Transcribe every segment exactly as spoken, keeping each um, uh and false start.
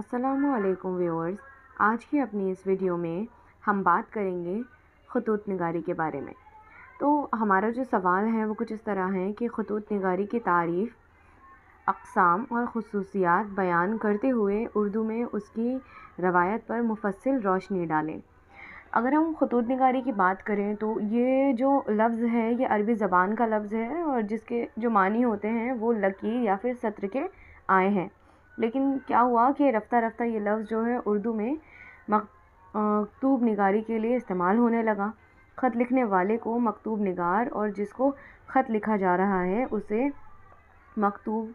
السلام علیکم ویورز، آج کی اپنی اس ویڈیو میں ہم بات کریں گے خطوط نگاری کے بارے میں۔ تو ہمارا جو سوال ہے وہ کچھ اس طرح ہے کہ خطوط نگاری کی تعریف، اقسام اور خصوصیات بیان کرتے ہوئے اردو میں اس کی روایت پر مفصل روشنی ڈالیں۔ اگر ہم خطوط نگاری کی بات کریں تو یہ جو لفظ ہے یہ عربی زبان کا لفظ ہے اور جس کے جو معنی ہوتے ہیں وہ لکیر یا پھر سطر کے آئے ہیں، لیکن کیا ہوا کہ رفتہ رفتہ یہ لفظ جو ہے اردو میں مکتوب نگاری کے لیے استعمال ہونے لگا۔ خط لکھنے والے کو مکتوب نگار اور جس کو خط لکھا جا رہا ہے اسے مکتوب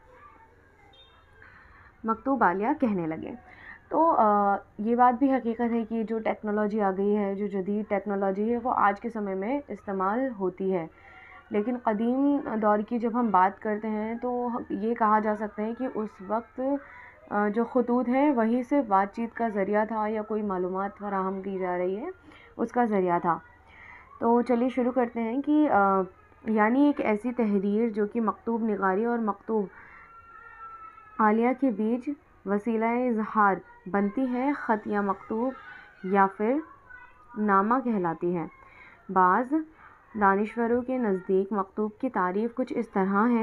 مکتوب عالیہ کہنے لگے۔ تو یہ بات بھی حقیقت ہے کہ جو ٹیکنالوجی آ گئی ہے، جو جدید ٹیکنالوجی ہے وہ آج کے سمے میں استعمال ہوتی ہے، لیکن قدیم دور کی جب ہم بات کرتے ہیں تو یہ کہا جا سکتا ہے کہ اس وقت جو خطوط ہیں وہی صرف بات چیت کا ذریعہ تھا یا کوئی معلومات فراہم کی جا رہی ہے اس کا ذریعہ تھا۔ تو چلیے شروع کرتے ہیں کہ یعنی ایک ایسی تحریر جو کہ مکتوب نگاری اور مکتوب عالیہ کے بیچ وسیلہ اظہار بنتی ہے، خط یا مکتوب یا پھر نامہ کہلاتی ہے۔ بعض دانشوروں کے نزدیک مکتوب کی تعریف کچھ اس طرح ہے: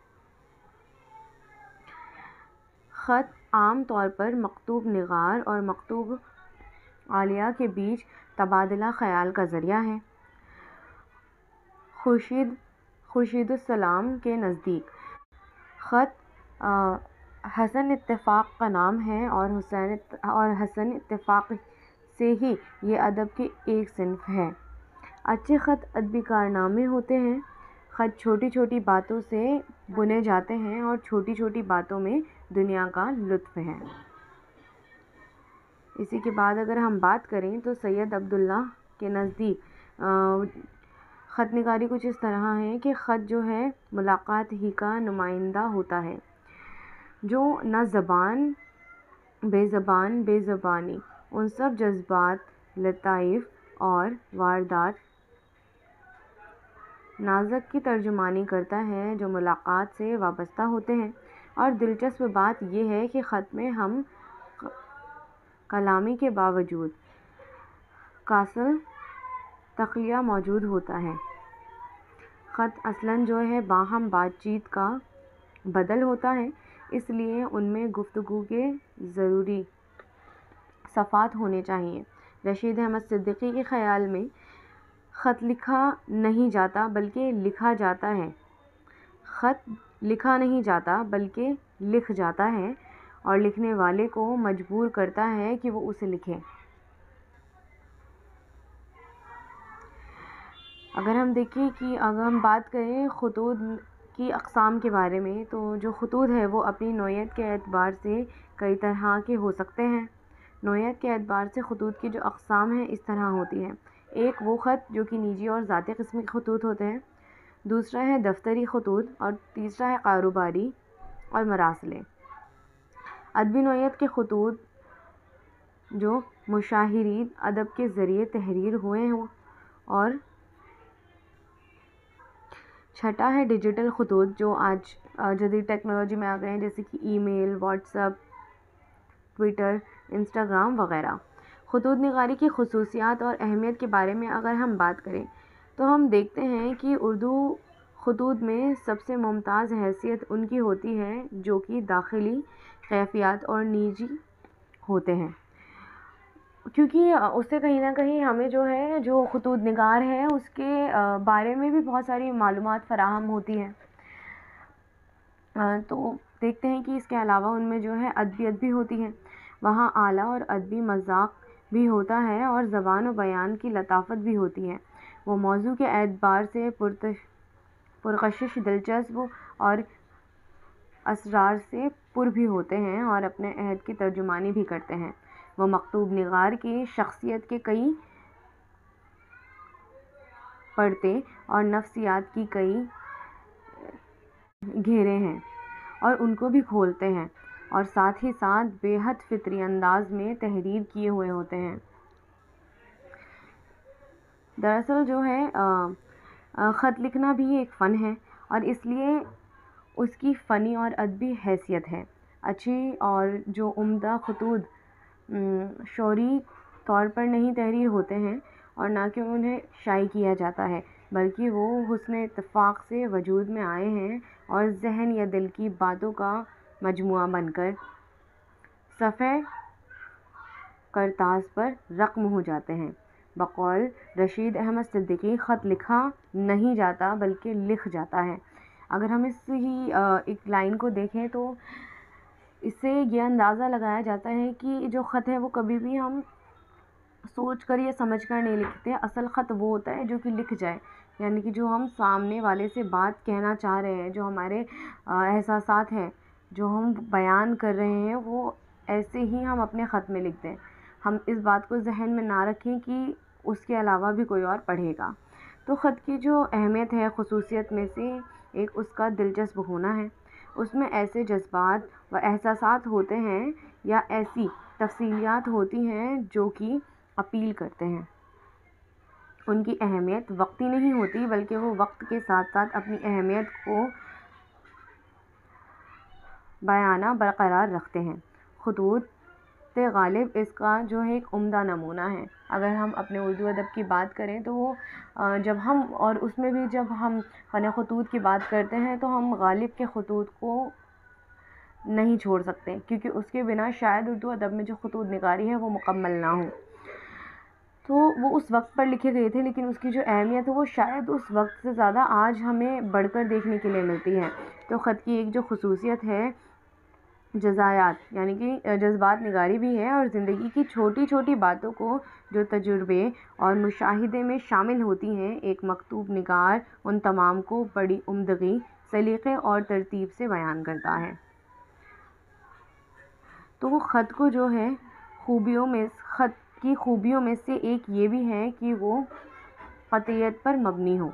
خط عام طور پر مکتوب نگار اور مکتوب عالیہ کے بیچ تبادلہ خیال کا ذریعہ ہے۔ خورشید خورشید السلام کے نزدیک خط حسن اتفاق کا نام ہے اور حسین اور حسن اتفاق سے ہی یہ ادب کی ایک صنف ہے۔ اچھے خط ادبی کارنامے ہوتے ہیں۔ خط چھوٹی چھوٹی باتوں سے بنے جاتے ہیں اور چھوٹی چھوٹی باتوں میں دنیا کا لطف ہے۔ اسی کے بعد اگر ہم بات کریں تو سید عبداللہ کے نزدیک خط نگاری کچھ اس طرح ہے کہ خط جو ہے ملاقات ہی کا نمائندہ ہوتا ہے، جو نہ زبان بے زبان بے زبانی ان سب جذبات، لطائف اور واردات نازک کی ترجمانی کرتا ہے جو ملاقات سے وابستہ ہوتے ہیں۔ اور دلچسپ بات یہ ہے کہ خط میں ہم کلامی کے باوجود کاصل تخلیہ موجود ہوتا ہے۔ خط اصلاً جو ہے باہم بات چیت کا بدل ہوتا ہے، اس لیے ان میں گفتگو کے ضروری صفحات ہونے چاہیے۔ رشید احمد صدیقی کے خیال میں خط لکھا نہیں جاتا بلکہ لکھا جاتا ہے۔ خط لکھا نہیں جاتا بلکہ لکھ جاتا ہے اور لکھنے والے کو مجبور کرتا ہے کہ وہ اسے لکھے۔ اگر ہم دیکھیں کہ اگر ہم بات کریں خطوط کی اقسام کے بارے میں تو جو خطوط ہے وہ اپنی نوعیت کے اعتبار سے کئی طرح کے ہو سکتے ہیں۔ نوعیت کے اعتبار سے خطوط کی جو اقسام ہیں اس طرح ہوتی ہیں: ایک وہ خط جو کہ نجی اور ذاتی قسم کے خطوط ہوتے ہیں، دوسرا ہے دفتری خطوط اور تیسرا ہے کاروباری اور مراسلے۔ ادبی نوعیت کے خطوط جو مشاہیر ادب کے ذریعے تحریر ہوئے ہوں، اور چھٹا ہے ڈیجیٹل خطوط جو آج جدید ٹیکنالوجی میں آ گئے ہیں، جیسے کہ email, WhatsApp, Twitter, Instagram وغیرہ۔ خطوط نگاری کی خصوصیات اور اہمیت کے بارے میں اگر ہم بات کریں تو ہم دیکھتے ہیں کہ اردو خطوط میں سب سے ممتاز حیثیت ان کی ہوتی ہے جو کہ داخلی کیفیات اور نجی ہوتے ہیں، کیونکہ اس سے کہیں نہ کہیں ہمیں جو ہے جو خطوط نگار ہے اس کے بارے میں بھی بہت ساری معلومات فراہم ہوتی ہیں۔ تو دیکھتے ہیں کہ اس کے علاوہ ان میں جو ہے ادبیات بھی ہوتی ہے، وہاں اعلیٰ اور ادبی مذاق بھی ہوتا ہے اور زبان و بیان کی لطافت بھی ہوتی ہے۔ وہ موضوع کے اعتبار سے پرکشش، دلچسپ اور اسرار سے پر بھی ہوتے ہیں اور اپنے عہد کی ترجمانی بھی کرتے ہیں۔ وہ مکتوب نگار کی شخصیت کے کئی پرتیں اور نفسیات کی کئی گھیرے ہیں اور ان کو بھی کھولتے ہیں، اور ساتھ ہی ساتھ بے حد فطری انداز میں تحریر کیے ہوئے ہوتے ہیں۔ دراصل جو ہے خط لکھنا بھی ایک فن ہے اور اس لیے اس کی فنی اور ادبی حیثیت ہے۔ اچھی اور جو عمدہ خطوط شعوری طور پر نہیں تحریر ہوتے ہیں اور نہ کہ انہیں شائع کیا جاتا ہے، بلکہ وہ حسن اتفاق سے وجود میں آئے ہیں اور ذہن یا دل کی باتوں کا مجموعہ بن کر صفحہ کرتاز پر رقم ہو جاتے ہیں۔ بقول رشید احمد صدیقی، خط لکھا نہیں جاتا بلکہ لکھ جاتا ہے۔ اگر ہم اس ہی ایک لائن کو دیکھیں تو اس سے یہ اندازہ لگایا جاتا ہے کہ جو خط ہے وہ کبھی بھی ہم سوچ کر یا سمجھ کر نہیں لکھتے، اصل خط وہ ہوتا ہے جو کہ لکھ جائے، یعنی کہ جو ہم سامنے والے سے بات کہنا چاہ رہے ہیں، جو ہمارے احساسات ہیں جو ہم بیان کر رہے ہیں، وہ ایسے ہی ہم اپنے خط میں لکھ دیں۔ ہم اس بات کو ذہن میں نہ رکھیں کہ اس کے علاوہ بھی کوئی اور پڑھے گا۔ تو خط کی جو اہمیت ہے، خصوصیت میں سے ایک اس کا دلچسپ ہونا ہے۔ اس میں ایسے جذبات و احساسات ہوتے ہیں یا ایسی تفصیلات ہوتی ہیں جو کہ اپیل کرتے ہیں۔ ان کی اہمیت وقتی نہیں ہوتی بلکہ وہ وقت کے ساتھ ساتھ اپنی اہمیت کو بیانہ برقرار رکھتے ہیں۔ خطوط غالب اس کا جو ہے ایک عمدہ نمونہ ہے۔ اگر ہم اپنے اردو ادب کی بات کریں تو وہ جب ہم اور اس میں بھی جب ہم فن خطوط کی بات کرتے ہیں تو ہم غالب کے خطوط کو نہیں چھوڑ سکتے، کیونکہ اس کے بنا شاید اردو ادب میں جو خطوط نگاری ہے وہ مکمل نہ ہو۔ تو وہ اس وقت پر لکھے گئے تھے، لیکن اس کی جو اہمیت ہے وہ شاید اس وقت سے زیادہ آج ہمیں بڑھ کر دیکھنے کے لیے ملتی ہے۔ تو خط کی ایک جو خصوصیت ہے جزایات، یعنی کہ جذبات نگاری بھی ہے، اور زندگی کی چھوٹی چھوٹی باتوں کو جو تجربے اور مشاہدے میں شامل ہوتی ہیں، ایک مکتوب نگار ان تمام کو بڑی عمدگی، سلیقے اور ترتیب سے بیان کرتا ہے۔ تو خط کو جو ہے خوبیوں میں خط کی خوبیوں میں سے ایک یہ بھی ہے کہ وہ قطعیت پر مبنی ہو،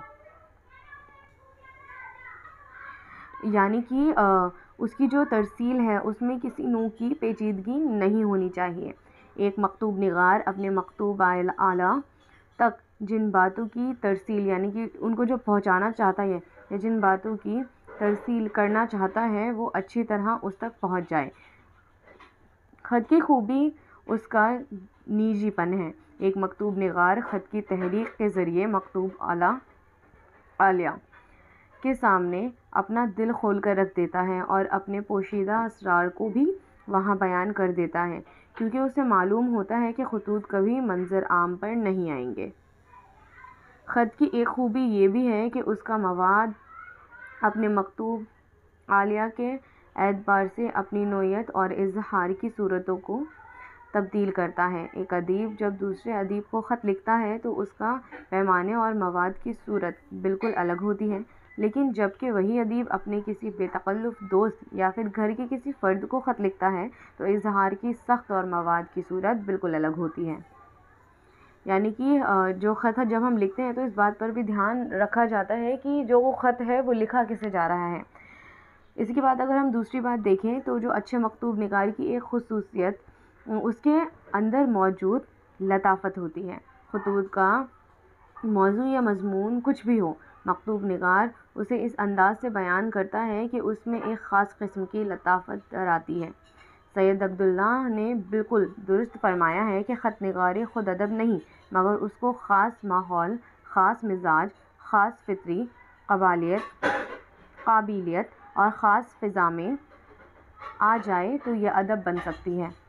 یعنی کہ اس کی جو ترسیل ہے اس میں کسی نوع کی پیچیدگی نہیں ہونی چاہیے۔ ایک مکتوب نگار اپنے مکتوب اعلیٰ تک جن باتوں کی ترسیل، یعنی کہ ان کو جو پہنچانا چاہتا ہے یا جن باتوں کی ترسیل کرنا چاہتا ہے وہ اچھی طرح اس تک پہنچ جائے۔ خط کی خوبی اس کا نجی پن ہے۔ ایک مکتوب نگار خط کی تحریک کے ذریعے مکتوب اعلیٰ عالیہ کے سامنے اپنا دل کھول کر رکھ دیتا ہے اور اپنے پوشیدہ اسرار کو بھی وہاں بیان کر دیتا ہے، کیونکہ اسے معلوم ہوتا ہے کہ خطوط کبھی منظر عام پر نہیں آئیں گے۔ خط کی ایک خوبی یہ بھی ہے کہ اس کا مواد اپنے مکتوب عالیہ کے اعتبار سے اپنی نوعیت اور اظہار کی صورتوں کو تبدیل کرتا ہے۔ ایک ادیب جب دوسرے ادیب کو خط لکھتا ہے تو اس کا پیمانے اور مواد کی صورت بالکل الگ ہوتی ہے، لیکن جب کہ وہی ادیب اپنے کسی بے تکلف دوست یا پھر گھر کے کسی فرد کو خط لکھتا ہے تو اظہار کی سخت اور مواد کی صورت بالکل الگ ہوتی ہے۔ یعنی کہ جو خط جب ہم لکھتے ہیں تو اس بات پر بھی دھیان رکھا جاتا ہے کہ جو وہ خط ہے وہ لکھا کسے جا رہا ہے۔ اس کے بعد اگر ہم دوسری بات دیکھیں تو جو اچھے مکتوب نگار کی ایک خصوصیت اس کے اندر موجود لطافت ہوتی ہے۔ خطوط کا موضوع یا مضمون کچھ بھی ہو، مکتوب نگار اسے اس انداز سے بیان کرتا ہے کہ اس میں ایک خاص قسم کی لطافت در آتی ہے۔ سید عبداللہ نے بالکل درست فرمایا ہے کہ خط نگاری خود ادب نہیں، مگر اس کو خاص ماحول، خاص مزاج، خاص فطری قابلیت قابلیت اور خاص فضا میں آ جائے تو یہ ادب بن سکتی ہے۔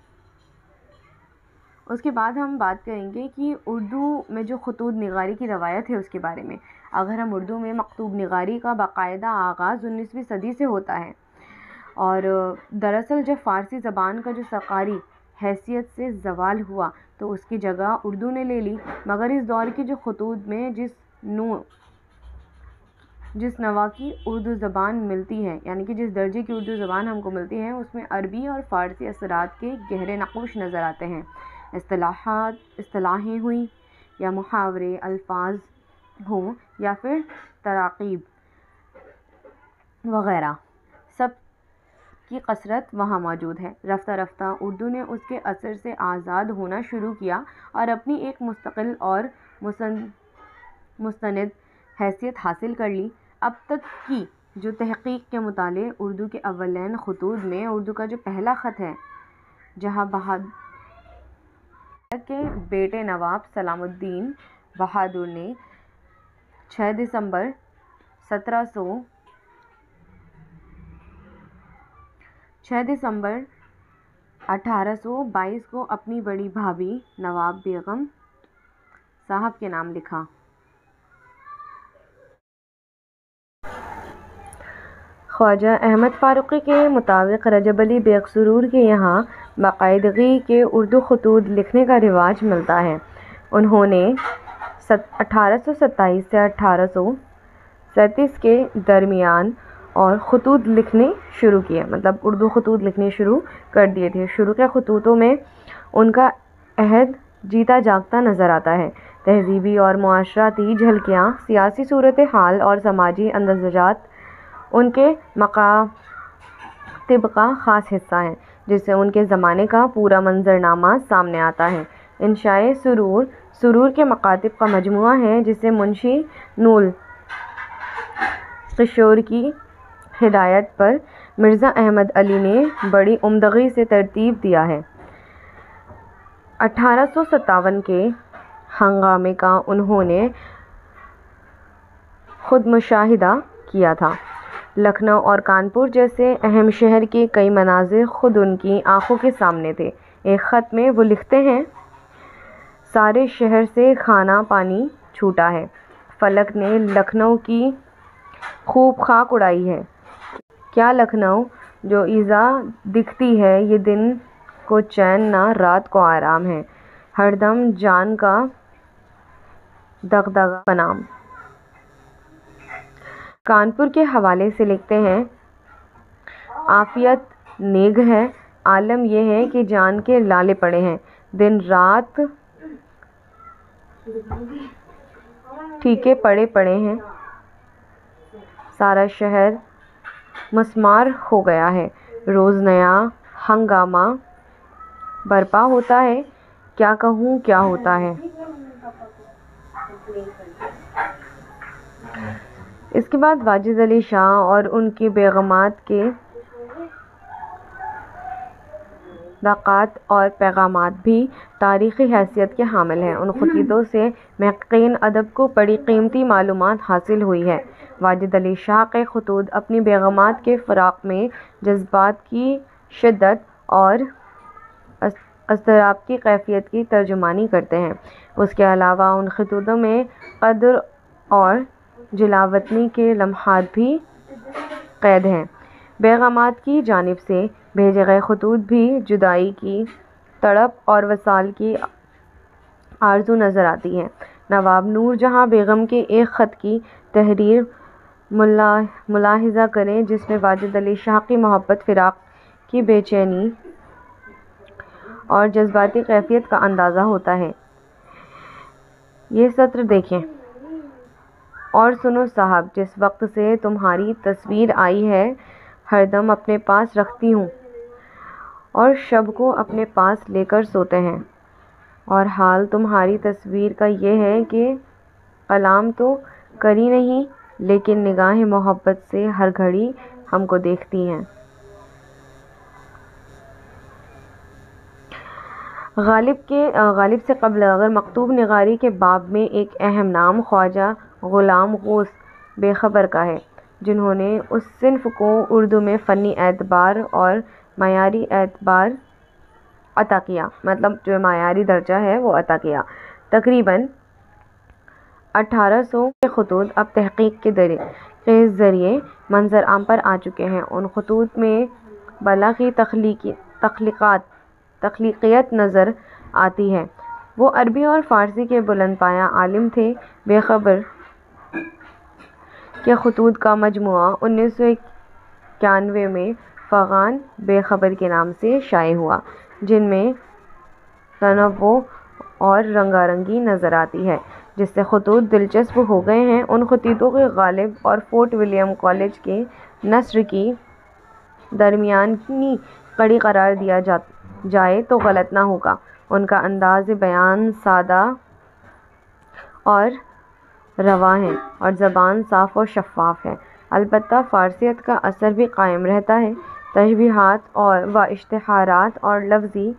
اس کے بعد ہم بات کریں گے کہ اردو میں جو خطوط نگاری کی روایت ہے اس کے بارے میں۔ اگر ہم اردو میں مکتوب نگاری کا باقاعدہ آغاز انیسویں صدی سے ہوتا ہے، اور دراصل جب فارسی زبان کا جو سرکاری حیثیت سے زوال ہوا تو اس کی جگہ اردو نے لے لی، مگر اس دور کی جو خطوط میں جس نوع جس نوع کی اردو زبان ملتی ہے، یعنی کہ جس درجے کی اردو زبان ہم کو ملتی ہے، اس میں عربی اور فارسی اثرات کے گہرے نقوش نظر آتے ہیں۔ اصطلاحات اصطلاحیں ہوئیں یا محاورے، الفاظ ہوں یا پھر تراکیب وغیرہ، سب کی کثرت وہاں موجود ہے۔ رفتہ رفتہ اردو نے اس کے اثر سے آزاد ہونا شروع کیا اور اپنی ایک مستقل اور مستند حیثیت حاصل کر لی۔ اب تک کی جو تحقیق کے مطالعے اردو کے اولین خطوط میں اردو کا جو پہلا خط ہے، جہاں بہادر کے بیٹے نواب سلام الدین بہادر نے چھ دسمبر سترہ سو چھ دسمبر اٹھارہ سو بائیس کو اپنی بڑی بھابھی نواب بیگم صاحب کے نام لکھا۔ خواجہ احمد فاروقی کے مطابق رجب علی بیگ سرور کے یہاں باقاعدگی کے اردو خطوط لکھنے کا رواج ملتا ہے۔ انہوں نے اٹھارہ سو ستائیس سے اٹھارہ سو سینتیس کے درمیان اور خطوط لکھنے شروع کیے، مطلب اردو خطوط لکھنے شروع کر دیے تھے۔ شروع کے خطوطوں میں ان کا عہد جیتا جاگتا نظر آتا ہے۔ تہذیبی اور معاشرتی جھلکیاں، سیاسی صورتحال اور سماجی اندراجات ان کے مکاتب کا خاص حصہ ہیں، جس سے ان کے زمانے کا پورا منظرنامہ سامنے آتا ہے۔ انشاء سرور سرور کے مکاتب کا مجموعہ ہے، جسے منشی نول کشور کی ہدایت پر مرزا احمد علی نے بڑی عمدگی سے ترتیب دیا ہے۔ اٹھارہ سو ستاون کے ہنگامے کا انہوں نے خود مشاہدہ کیا تھا۔ لکھنؤ اور کانپور جیسے اہم شہر کے کئی مناظر خود ان کی آنکھوں کے سامنے تھے۔ ایک خط میں وہ لکھتے ہیں: سارے شہر سے کھانا پانی چھوٹا ہے، فلک نے لکھنؤ کی خوب خاک اڑائی ہے۔ کیا لکھنؤ جو ایذا دکھتی ہے، یہ دن کو چین نہ رات کو آرام ہے، ہر دم جان کا دغدغہ بنام۔ کانپور کے حوالے سے لکھتے ہیں: عافیت نیگ ہے، عالم یہ ہے کہ جان کے لالے پڑے ہیں، دن رات ٹھیکے پڑے پڑے ہیں، سارا شہر مسمار ہو گیا ہے، روز نیا ہنگامہ برپا ہوتا ہے، کیا کہوں کیا ہوتا ہے۔ اس کے بعد واجد علی شاہ اور ان کی بیگمات کے دعوات اور پیغامات بھی تاریخی حیثیت کے حامل ہیں۔ ان خطوطوں سے محققین ادب کو بڑی قیمتی معلومات حاصل ہوئی ہے۔ واجد علی شاہ کے خطوط اپنی بیگمات کے فراق میں جذبات کی شدت اور اضطراب کی کیفیت کی ترجمانی کرتے ہیں۔ اس کے علاوہ ان خطوطوں میں قدر اور جلاوطنی کے لمحات بھی قید ہیں۔ بیگمات کی جانب سے بھیجے گئے خطوط بھی جدائی کی تڑپ اور وصال کی آرزو نظر آتی ہے۔ نواب نور جہاں بیگم کے ایک خط کی تحریر ملاحظہ کریں، جس میں واجد علی شاہ کی محبت، فراق کی بے چینی اور جذباتی کیفیت کا اندازہ ہوتا ہے۔ یہ سطر دیکھیں: اور سنو صاحب، جس وقت سے تمہاری تصویر آئی ہے، ہر دم اپنے پاس رکھتی ہوں اور شب کو اپنے پاس لے کر سوتے ہیں، اور حال تمہاری تصویر کا یہ ہے کہ کلام تو کری نہیں، لیکن نگاہ محبت سے ہر گھڑی ہم کو دیکھتی ہیں۔ غالب کے غالب سے قبل اگر مکتوب نگاری کے باب میں ایک اہم نام خواجہ غلام غوث بیخبر کا ہے، جنہوں نے اس صنف کو اردو میں فنی اعتبار اور معیاری اعتبار عطا کیا، مطلب جو معیاری درجہ ہے وہ عطا کیا۔ تقریباً اٹھارہ سو کے خطوط اب تحقیق کے ذریعے منظر عام پر آ چکے ہیں۔ ان خطوط میں بالغی تخلیقات تخلیقیت نظر آتی ہے۔ وہ عربی اور فارسی کے بلند پایہ عالم تھے۔ بیخبر کے خطوط کا مجموعہ انیس سو اکیانوے میں فغان بیخبر کے نام سے شائع ہوا، جن میں تنوع اور رنگا رنگی نظر آتی ہے، جس سے خطوط دلچسپ ہو گئے ہیں۔ ان خطوطوں کو غالب اور فورٹ ولیم کالج کے نثر کی درمیانی کڑی قرار دیا جائے تو غلط نہ ہوگا۔ ان کا انداز بیان سادہ اور رواں ہے اور زبان صاف اور شفاف ہے۔ البتہ فارسیت کا اثر بھی قائم رہتا ہے۔ تشبیہات اور و اشتہارات اور لفظی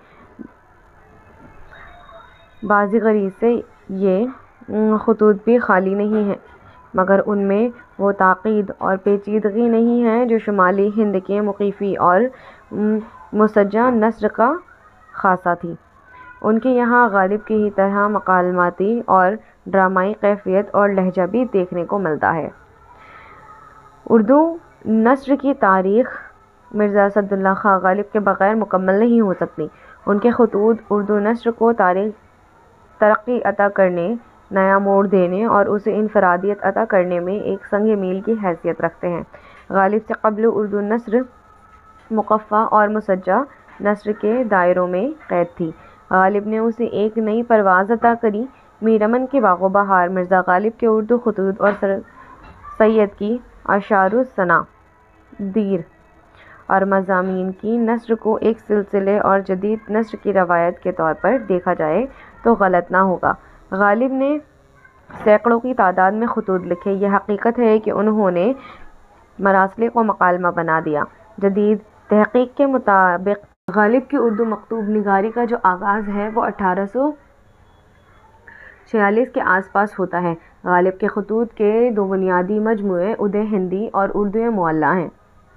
بازیگری سے یہ خطوط بھی خالی نہیں ہیں، مگر ان میں وہ تعقید اور پیچیدگی نہیں ہے جو شمالی ہند کے مخفی اور مسجع نثر کا خاصہ تھی۔ ان کے یہاں غالب کی ہی طرح مکالماتی اور ڈرامائی کیفیت اور لہجہ بھی دیکھنے کو ملتا ہے۔ اردو نثر کی تاریخ مرزا اسداللہ خاں غالب کے بغیر مکمل نہیں ہو سکتی۔ ان کے خطوط اردو نثر کو ترقی عطا کرنے، نیا موڑ دینے اور اسے انفرادیت عطا کرنے میں ایک سنگ میل کی حیثیت رکھتے ہیں۔ غالب سے قبل اردو نثر مقفع اور مسجع نثر کے دائروں میں قید تھی۔ غالب نے اسے ایک نئی پرواز عطا کری۔ میر امن کے باغ و بہار، مرزا غالب کے اردو خطوط اور سر سید کی اشعار الصنادیر اور مضامین کی نثر کو ایک سلسلے اور جدید نثر کی روایت کے طور پر دیکھا جائے تو غلط نہ ہوگا۔ غالب نے سینکڑوں کی تعداد میں خطوط لکھے۔ یہ حقیقت ہے کہ انہوں نے مراسلے کو مکالمہ بنا دیا۔ جدید تحقیق کے مطابق غالب کی اردو مکتوب نگاری کا جو آغاز ہے وہ اٹھارہ سو چھیالیس کے آس پاس ہوتا ہے۔ غالب کے خطوط کے دو بنیادی مجموعے ادے ہندی اور اردو معلی ہیں۔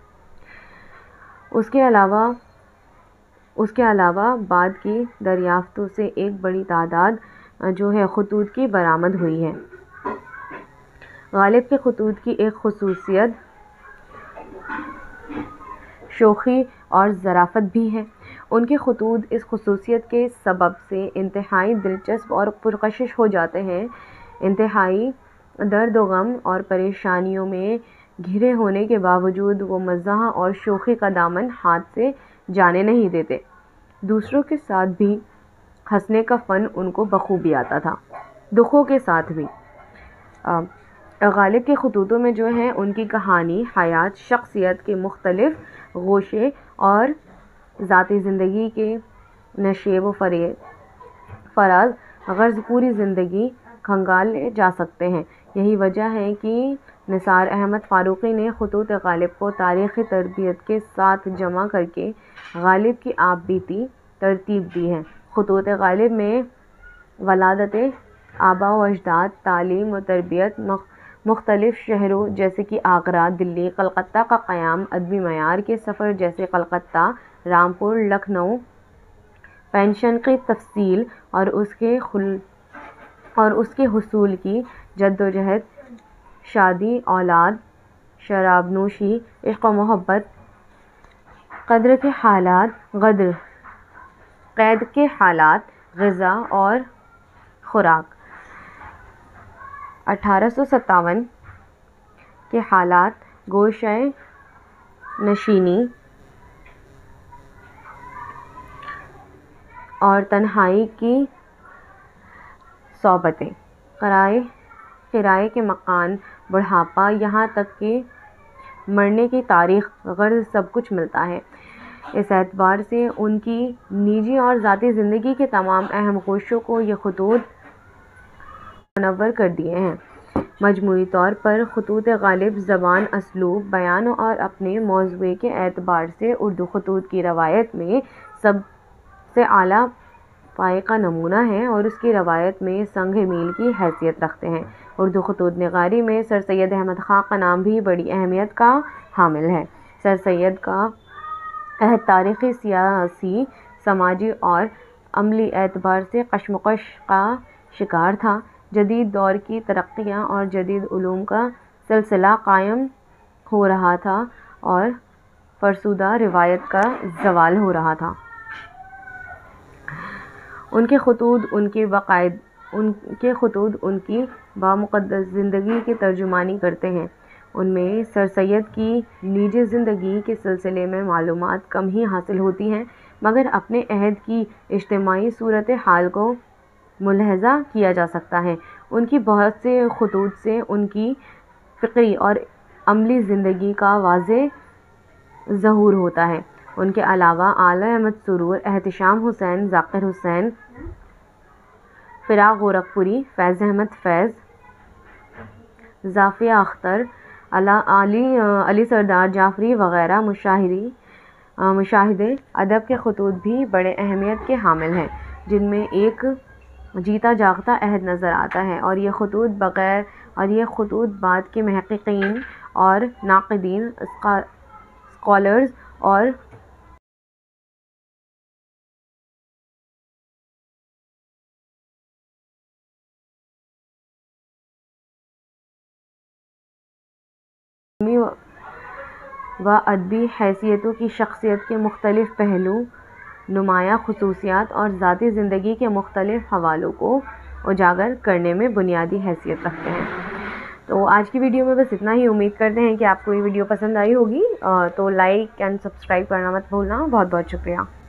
اس کے علاوہ اس کے علاوہ بعد کی دریافتوں سے ایک بڑی تعداد جو ہے خطوط کی برآمد ہوئی ہے۔ غالب کے خطوط کی ایک خصوصیت شوخی اور ظرافت بھی ہے۔ ان کے خطوط اس خصوصیت کے سبب سے انتہائی دلچسپ اور پرکشش ہو جاتے ہیں۔ انتہائی درد و غم اور پریشانیوں میں گھرے ہونے کے باوجود وہ مزاح اور شوخی کا دامن ہاتھ سے جانے نہیں دیتے۔ دوسروں کے ساتھ بھی ہنسنے کا فن ان کو بخوبی آتا تھا، دکھوں کے ساتھ بھی۔ غالب کے خطوطوں میں جو ہے ان کی کہانی، حیات، شخصیت کے مختلف گوشے اور ذاتی زندگی کے نشیب و فراز غرض پوری زندگی کھنگالے جا سکتے ہیں۔ یہی وجہ ہے کہ نثار احمد فاروقی نے خطوط غالب کو تاریخی ترتیب کے ساتھ جمع کر کے غالب کی آپ بیتی ترتیب دی ہے۔ خطوط غالب میں ولادت آباء و اجداد، تعلیم و تربیت، مختلف شہروں جیسے کہ آگرہ، دلی، کلکتہ کا قیام، ادبی معیار کے سفر جیسے کلکتہ، رامپور، لکھنؤ، پنشن کی تفصیل اور اس کے خل اور اس کے حصول کی جدوجہد، شادی، اولاد، شراب نوشی، عشق و محبت، قدر کے حالات غدر قید کے حالات، غذا اور خوراک، اٹھارہ سو ستاون کے حالات، گوشہ نشینی اور تنہائی کی صحبتیں، کرائے کرائے کے مکان، بڑھاپا، یہاں تک کہ مرنے کی تاریخ غرض سب کچھ ملتا ہے۔ اس اعتبار سے ان کی نجی اور ذاتی زندگی کے تمام اہم گوشوں کو یہ خطوط منور کر دیے ہیں۔ مجموعی طور پر خطوط غالب زبان، اسلوب، بیان اور اپنے موضوع کے اعتبار سے اردو خطوط کی روایت میں سب سے اعلیٰ پایہ کا نمونہ ہیں اور اس کی روایت میں سنگ میل کی حیثیت رکھتے ہیں۔ اردو خطوط نگاری میں سر سید احمد خاں کا نام بھی بڑی اہمیت کا حامل ہے۔ سر سید کا عہد تاریخی، سیاسی، سماجی اور عملی اعتبار سے کشمکش کا شکار تھا۔ جدید دور کی ترقیاں اور جدید علوم کا سلسلہ قائم ہو رہا تھا اور فرسودہ روایت کا زوال ہو رہا تھا۔ ان کے خطوط ان کی باقاعد ان کے خطوط ان کی بامقدس زندگی کی ترجمانی کرتے ہیں۔ ان میں سر سید کی نجی زندگی کے سلسلے میں معلومات کم ہی حاصل ہوتی ہیں، مگر اپنے عہد کی اجتماعی صورتحال کو ملاحظہ کیا جا سکتا ہے۔ ان کی بہت سے خطوط سے ان کی فکری اور عملی زندگی کا واضح ظہور ہوتا ہے۔ ان کے علاوہ اعلی احمد سرور، احتشام حسین، ذاکر حسین، فراق گورکھپوری، فیض احمد فیض، زافیہ اختر، علی علی سردار جعفری وغیرہ مشاہری مشاہدے ادب کے خطوط بھی بڑے اہمیت کے حامل ہیں، جن میں ایک جیتا جاگتا عہد نظر آتا ہے، اور یہ خطوط بغیر اور یہ خطوط بعد کے محققین اور ناقدین، اسکالرز اور و ادبی حیثیتوں کی شخصیت کے مختلف پہلو، نمایاں خصوصیات اور ذاتی زندگی کے مختلف حوالوں کو اجاگر کرنے میں بنیادی حیثیت رکھتے ہیں۔ تو آج کی ویڈیو میں بس اتنا ہی، امید کرتے ہیں کہ آپ کو یہ ویڈیو پسند آئی ہوگی، تو لائک اینڈ سبسکرائب کرنا مت بھولنا۔ بہت بہت شکریہ۔